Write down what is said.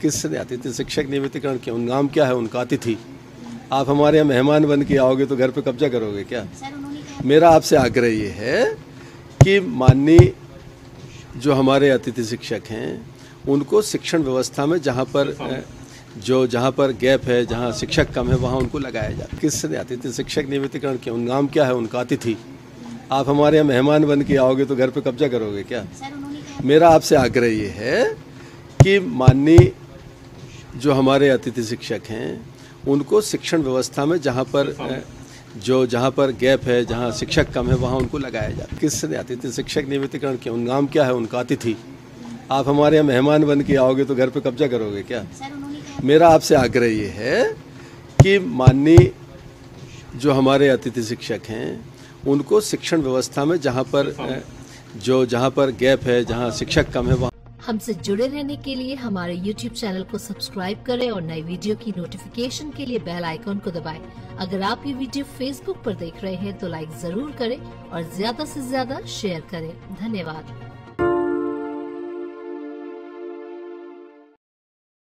किसने अतिथि शिक्षक नियमितीकरण क्यों? नाम क्या है उनका? अतिथि। आप हमारे यहाँ मेहमान बन के आओगे तो घर पे कब्जा करोगे क्या? मेरा आपसे आग्रह ये है कि माननीय जो हमारे अतिथि शिक्षक हैं उनको शिक्षण व्यवस्था में जहाँ पर गैप है, जहाँ शिक्षक कम है, वहाँ उनको लगाया जाए। किसने अतिथि शिक्षक नियमितीकरण क्यों? नाम क्या है उनका? अतिथि। आप हमारे यहाँ मेहमान बन के आओगे तो घर पे कब्जा करोगे क्या? मेरा आपसे आग्रह ये है कि माननीय जो हमारे अतिथि शिक्षक हैं उनको शिक्षण व्यवस्था में जहाँ पर गैप है, जहाँ शिक्षक कम है, वहाँ उनको लगाया जाए। किसने अतिथि शिक्षक नियमितीकरण क्यों? नाम क्या है उनका? अतिथि। आप हमारे यहाँ मेहमान बन के आओगे तो घर पे कब्जा करोगे क्या? मेरा आपसे आग्रह ये है कि माननीय जो हमारे अतिथि शिक्षक हैं उनको शिक्षण व्यवस्था में जहाँ पर गैप है, जहाँ शिक्षक कम है, वहाँ हमसे जुड़े रहने के लिए हमारे YouTube चैनल को सब्सक्राइब करें और नई वीडियो की नोटिफिकेशन के लिए बेल आइकॉन को दबाएं। अगर आप ये वीडियो Facebook पर देख रहे हैं तो लाइक जरूर करें और ज्यादा से ज्यादा शेयर करें। धन्यवाद।